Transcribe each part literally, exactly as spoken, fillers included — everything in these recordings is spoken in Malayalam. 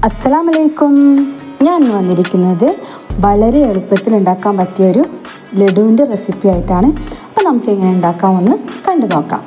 അസ്സലാമു അലൈക്കും. ഞാൻ വന്നിരിക്കുന്നത് വളരെ എളുപ്പത്തിൽ ഉണ്ടാക്കാൻ പറ്റിയൊരു ലഡുവിൻ്റെ റെസിപ്പി ആയിട്ടാണ്. അപ്പോൾ നമുക്ക് എങ്ങനെ ഉണ്ടാക്കാമെന്ന് കണ്ടു നോക്കാം.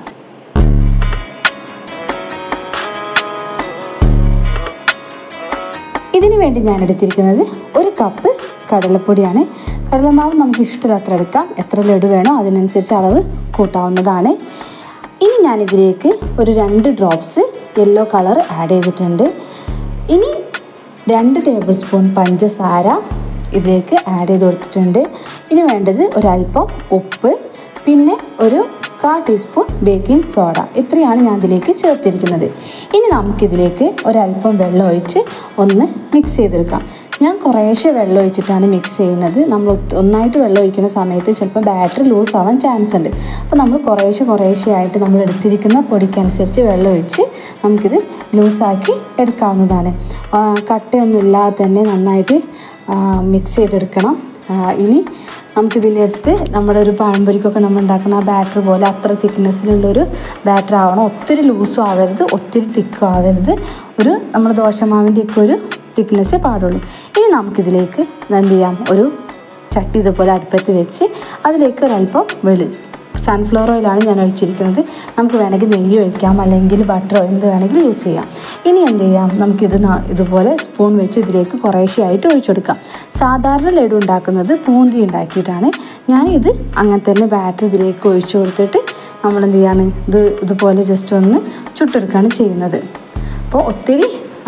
ഇതിനു വേണ്ടി ഞാൻ എടുത്തിരിക്കുന്നത് ഒരു കപ്പ് കടലപ്പൊടിയാണ്. കടലമാവ് നമുക്ക് ഇഷ്ടമുള്ളത്ര എടുക്കാം. എത്ര ലഡു വേണോ അതിനനുസരിച്ച് അളവ് കൂട്ടാവുന്നതാണ്. ഇനി ഞാനിതിലേക്ക് ഒരു രണ്ട് ഡ്രോപ്സ് യെല്ലോ കളർ ആഡ് ചെയ്തിട്ടുണ്ട്. ഇനി രണ്ട് ടേബിൾ സ്പൂൺ പഞ്ചസാര ഇതിലേക്ക് ആഡ് ചെയ്ത് കൊടുത്തിട്ടുണ്ട്. ഇനി വേണ്ടത് ഒരല്പം ഉപ്പ്, പിന്നെ ഒരു കാ ടീസ്പൂൺ ബേക്കിംഗ് സോഡ. ഇത്രയാണ് ഞാൻ ഇതിലേക്ക് ചേർത്തിരിക്കുന്നത്. ഇനി നമുക്കിതിലേക്ക് ഒരല്പം വെള്ളം ഒഴിച്ച് ഒന്ന് മിക്സ് ചെയ്തെടുക്കാം. ഞാൻ കുറേശ്ശെ വെള്ളം ഒഴിച്ചിട്ടാണ് മിക്സ് ചെയ്യുന്നത്. നമ്മൾ ഒന്നായിട്ട് വെള്ളം ഒഴിക്കുന്ന സമയത്ത് ചിലപ്പോൾ ബാറ്ററി ലൂസ് ആവാൻ ചാൻസ് ഉണ്ട്. അപ്പോൾ നമ്മൾ കുറേശ്ശെ കുറേശ്ശെ ആയിട്ട് നമ്മൾ എടുത്തിരിക്കുന്ന പൊടിക്കനുസരിച്ച് വെള്ളം ഒഴിച്ച് നമുക്കിത് ലൂസാക്കി എടുക്കാവുന്നതാണ്. കട്ടയൊന്നും ഇല്ലാതെ തന്നെ നന്നായിട്ട് മിക്സ് ചെയ്തെടുക്കണം. ഇനി നമുക്കിതിൻ്റെ അടുത്ത് നമ്മുടെ ഒരു പഴംപൊരിക്കൊക്കെ നമ്മൾ ഉണ്ടാക്കുന്ന ആ ബാറ്റർ പോലെ അത്ര തിക്നെസ്സിലുള്ളൊരു ബാറ്റർ ആവണം. ഒത്തിരി ലൂസും ആവരുത്, ഒത്തിരി തിക്കും ആവരുത്. ഒരു നമ്മുടെ ദോശമാവിൻ്റെയൊക്കെ ഒരു തിക്നെസ്സേ പാടുള്ളൂ. ഇനി നമുക്കിതിലേക്ക് എന്ത് ചെയ്യാം, ഒരു ചട്ടി ഇതുപോലെ അടുപ്പത്ത് വെച്ച് അതിലേക്ക് ഒരല്പം വെളി സൺഫ്ലവർ ഓയിലാണ് ഞാൻ ഒഴിച്ചിരിക്കുന്നത്. നമുക്ക് വേണമെങ്കിൽ നെയ്യ് ഒഴിക്കാം, അല്ലെങ്കിൽ ബട്ടറോ എന്ത് വേണമെങ്കിലും യൂസ് ചെയ്യാം. ഇനി എന്ത് ചെയ്യാം, നമുക്കിത് ഇതുപോലെ സ്പൂൺ വെച്ച് ഇതിലേക്ക് കുറേശ്ശെയായിട്ട് ഒഴിച്ചു കൊടുക്കാം. സാധാരണ ലഡു ഉണ്ടാക്കുന്നത് പൂന്തി ഉണ്ടാക്കിയിട്ടാണ്. ഞാനിത് അങ്ങനെ തന്നെ ബാറ്റർ ഇതിലേക്ക് ഒഴിച്ചു കൊടുത്തിട്ട് നമ്മളെന്ത് ചെയ്യാണ്, ഇത് ഇതുപോലെ ജസ്റ്റ് ഒന്ന് ചുട്ടെടുക്കുകയാണ് ചെയ്യുന്നത്. അപ്പോൾ ഒത്തിരി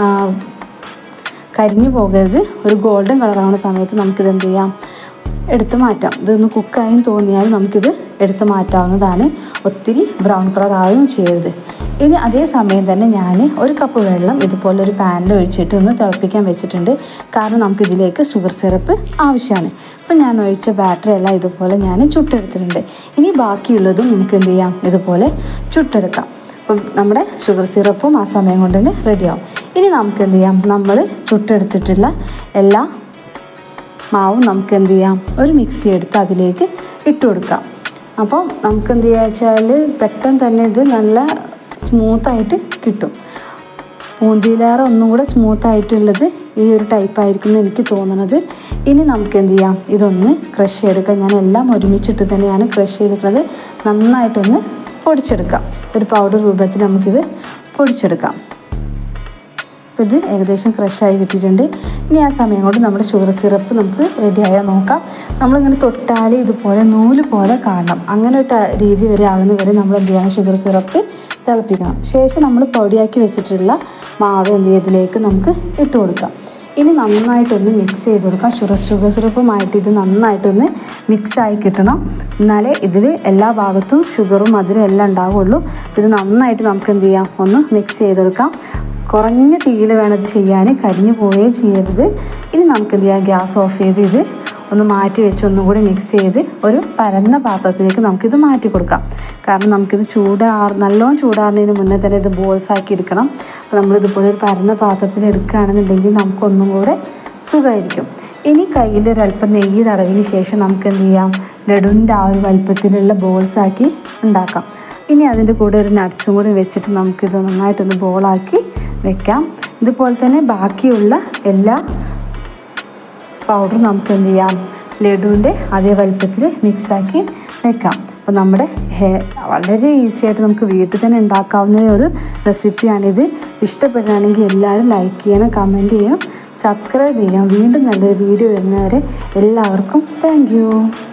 കരിഞ്ഞു പോകരുത്. ഒരു ഗോൾഡൻ കളറാവുന്ന സമയത്ത് നമുക്കിത് എന്ത് ചെയ്യാം, എടുത്ത് മാറ്റാം. ഇതൊന്ന് കുക്കായും തോന്നിയാൽ നമുക്കിത് എടുത്ത് മാറ്റാവുന്നതാണ്. ഒത്തിരി ബ്രൗൺ കളർ ആവുകയും ചെയ്യരുത്. ഇനി അതേ സമയം തന്നെ ഞാൻ ഒരു കപ്പ് വെള്ളം ഇതുപോലെ ഒരു പാനിൽ ഒഴിച്ചിട്ട് ഒന്ന് തിളപ്പിക്കാൻ വെച്ചിട്ടുണ്ട്. കാരണം നമുക്കിതിലേക്ക് ഷുഗർ സിറപ്പ് ആവശ്യമാണ്. അപ്പം ഞാൻ ഒഴിച്ച ബാറ്ററി എല്ലാം ഇതുപോലെ ഞാൻ ചുട്ടെടുത്തിട്ടുണ്ട്. ഇനി ബാക്കിയുള്ളതും നമുക്ക് എന്ത് ചെയ്യാം, ഇതുപോലെ ചുട്ടെടുക്കാം. അപ്പം നമ്മുടെ ഷുഗർ സിറപ്പും ആ സമയം കൊണ്ട് തന്നെ റെഡിയാവും. ഇനി നമുക്ക് എന്ത് ചെയ്യാം, നമ്മൾ ചുട്ടെടുത്തിട്ടുള്ള എല്ലാ മാവും നമുക്ക് എന്ത് ചെയ്യാം, ഒരു മിക്സി എടുത്ത് അതിലേക്ക് ഇട്ട് കൊടുക്കാം. അപ്പം നമുക്ക് എന്ത് ചെയ്യുക വെച്ചാൽ പെട്ടെന്ന് തന്നെ ഇത് നല്ല സ്മൂത്തായിട്ട് കിട്ടും. പൂന്തിയിലേറെ ഒന്നും കൂടെ സ്മൂത്തായിട്ടുള്ളത് ഈ ഒരു ടൈപ്പായിരിക്കും എനിക്ക് തോന്നുന്നത്. ഇനി നമുക്ക് എന്ത് ചെയ്യാം, ഇതൊന്ന് ക്രഷ് ചെയ്തെടുക്കാം. ഞാൻ എല്ലാം ഒരുമിച്ചിട്ട് തന്നെയാണ് ക്രഷ് ചെയ്തെടുക്കുന്നത്. നന്നായിട്ടൊന്ന് പൊടിച്ചെടുക്കാം. ഒരു പൗഡർ രൂപത്തിൽ നമുക്കിത് പൊടിച്ചെടുക്കാം. അപ്പോൾ ഇത് ഏകദേശം ക്രഷായി കിട്ടിയിട്ടുണ്ട്. ഇനി ആ സമയം കൊണ്ട് നമ്മുടെ ഷുഗർ സിറപ്പ് നമുക്ക് റെഡിയായാൽ നോക്കാം. നമ്മളിങ്ങനെ തൊട്ടാൽ ഇതുപോലെ നൂല് പോലെ കാണണം. അങ്ങനെ ഒരു രീതി വരെ ആകുന്ന വരെ നമ്മൾ എന്ത് ചെയ്യണം, ഷുഗർ സിറപ്പ് തിളപ്പിക്കണം. ശേഷം നമ്മൾ പൊടിയാക്കി വെച്ചിട്ടുള്ള മാവ് എന്ത് ചെയ്തതിലേക്ക് നമുക്ക് ഇട്ട് കൊടുക്കാം. ഇനി നന്നായിട്ടൊന്ന് മിക്സ് ചെയ്ത് കൊടുക്കാം. ഷുഗർ ഷുഗർ സിറപ്പുമായിട്ട് ഇത് നന്നായിട്ടൊന്ന് മിക്സായി കിട്ടണം. എന്നാലേ ഇതിൽ എല്ലാ ഭാഗത്തും ഷുഗറും മധുരം എല്ലാം ഉണ്ടാവുള്ളൂ. ഇത് നന്നായിട്ട് നമുക്ക് എന്ത് ചെയ്യാം, ഒന്ന് മിക്സ് ചെയ്ത് കൊടുക്കാം. കുറഞ്ഞ തീയിൽ വേണം ഇത് ചെയ്യാൻ, കരിഞ്ഞു പോവുകയും ചെയ്യരുത്. ഇനി നമുക്ക് എന്ത് ചെയ്യാം, ഗ്യാസ് ഓഫ് ചെയ്ത് ഇത് ഒന്ന് മാറ്റി വെച്ച് ഒന്നും കൂടി മിക്സ് ചെയ്ത് ഒരു പരന്ന പാത്രത്തിലേക്ക് നമുക്കിത് മാറ്റി കൊടുക്കാം. കാരണം നമുക്കിത് ചൂടാർ നല്ലോണം ചൂടാറുന്നതിന് മുന്നേ തന്നെ ഇത് ബോൾസ് ആക്കി എടുക്കണം. അപ്പോൾ നമ്മളിതുപോലെ ഒരു പരന്ന പാത്രത്തിൽ എടുക്കുകയാണെന്നുണ്ടെങ്കിൽ നമുക്കൊന്നും കൂടെ സുഖമായിരിക്കും. ഇനി കയ്യിൽ ഒരല്പം നെയ്യ് തടവിന് ശേഷം നമുക്ക് എന്ത് ചെയ്യാം, ലഡുവിൻ്റെ ആ ഒരു വലുപ്പത്തിലുള്ള ബോൾസാക്കി ഉണ്ടാക്കാം. ഇനി അതിൻ്റെ കൂടെ ഒരു നട്ട്സും കൂടി വെച്ചിട്ട് നമുക്കിത് നന്നായിട്ടൊന്ന് ബോളാക്കി വെക്കാം. ഇതുപോലെ തന്നെ ബാക്കിയുള്ള എല്ലാ പൗഡറും നമുക്ക് എന്ത് ചെയ്യാം, ലഡുവിൻ്റെ അതേ വലുപ്പത്തിൽ മിക്സാക്കി വെക്കാം. അപ്പോൾ നമ്മുടെ ഹെ വളരെ ഈസി ആയിട്ട് നമുക്ക് വീട്ടിൽ തന്നെ ഉണ്ടാക്കാവുന്ന ഒരു റെസിപ്പിയാണിത്. ഇഷ്ടപ്പെടുകയാണെങ്കിൽ എല്ലാവരും ലൈക്ക് ചെയ്യണം, കമൻറ്റ് ചെയ്യണം, സബ്സ്ക്രൈബ് ചെയ്യാം. വീണ്ടും നല്ലൊരു വീഡിയോ വരുന്നവരെ എല്ലാവർക്കും താങ്ക് യു.